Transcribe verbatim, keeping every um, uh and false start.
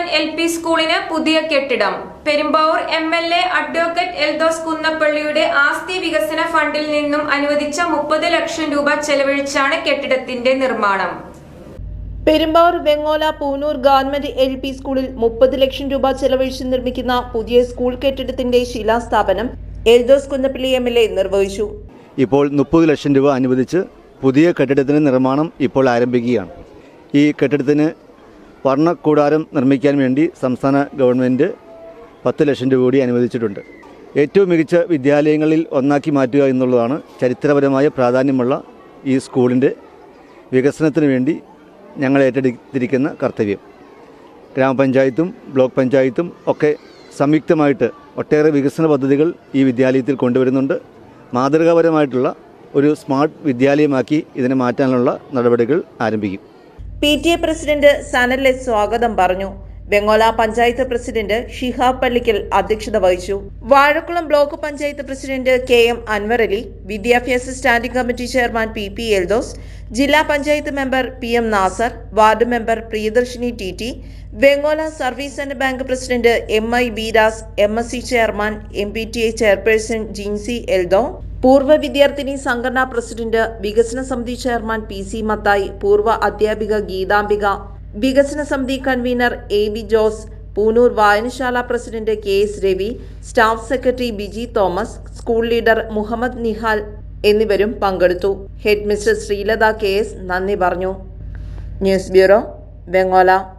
Government L P സ്കൂളിന് പുതിയ കെട്ടിടം. Perumbavoor M L A advocate Eldhose കുന്നപ്പള്ളിയുടെ ആസ്തി വികസന ഫണ്ടിൽ നിന്നും അനുവദിച്ച മുപ്പത് ലക്ഷം രൂപ ചെലവഴിച്ചാണ് കെട്ടിടത്തിന്റെ നിർമ്മാണം. Perumbavoor Vengola Poonoor government L P സ്കൂളിൽ മുപ്പത് ലക്ഷം രൂപ ചെലവഴിച്ച് നിർമ്മിക്കുന്ന പുതിയ സ്കൂൾ കെട്ടിടത്തിന്റെ ശിലാസ്ഥാപനം Eldhose Kunnappally M L A നിർവഹിച്ചു. ഇപ്പോൾ മുപ്പത് ലക്ഷം രൂപ അനുവദിച്ച് പുതിയ കെട്ടിടത്തിന് നിർമ്മാണം ഇപ്പോൾ ആരംഭിക്കുകയാണ്. ഈ കെട്ടിടത്തിന് വർണ്ണക്കൂടാരം നിർമ്മിക്കാൻ വേണ്ടി സംസ്ഥാന ഗവൺമെൻറ് പത്ത് ലക്ഷം രൂപ കൂടി അനുവദിച്ചിട്ടുണ്ട്. ഏറ്റവും മികച്ച വിദ്യാലയങ്ങളിൽ ഒന്നാക്കി മാറ്റുക എന്നുള്ളതാണ് ചരിത്രപരമായ പ്രാധാന്യമുള്ള ഈ സ്കൂളിൻ്റെ വികസനത്തിന് വേണ്ടി ഞങ്ങൾ ഏറ്റെടുത്തിരിക്കുന്ന കർത്തവ്യം. ഗ്രാമപഞ്ചായത്തും ബ്ലോക്ക് പഞ്ചായത്തും ഒക്കെ സംയുക്തമായിട്ട് ഒട്ടേറെ വികസന പദ്ധതികൾ ഈ വിദ്യാലയത്തിൽ കൊണ്ടുവരുന്നുണ്ട്. മാതൃകാപരമായിട്ടുള്ള ഒരു സ്മാർട്ട് വിദ്യാലയമാക്കി ഇതിനെ മാറ്റാനുള്ള നടപടികൾ ആരംഭിക്കും. P T A president Sanal S സ്വാഗതം പറഞ്ഞു. വെങ്ങോല പഞ്ചായത്ത് പ്രസിഡന്റ് ഷിഹാബ് പള്ളിക്കൽ അധ്യക്ഷത വഹിച്ചു. Vazhakkulam block panchayat president K M Anwar Ali, വിദ്യാഭ്യാസ standing committee chairman P P Eldhose, ജില്ലാ panchayat member P M Nasar, ward member Priyadarshini T T, Vengola service and bank president M I Beeras, M S C chairman M P T A chairperson Jincy Eldho, പൂർവ്വ വിദ്യാർത്ഥിനി സംഘടനാ president, വികസന സമിതി chairman P C Mathai, പൂർവ്വ അധ്യാപിക ഗീതാംബിക, വികസന സമിതി convener A B Jose, Poonoor വായനശാല president K S Ravi, staff secretary Biji Thomas, school leader Muhammad Nihal എന്നിവരും പങ്കെടുത്തു. Head mister Sreelatha K S നന്ദി പറഞ്ഞു. News bureau, Vengola.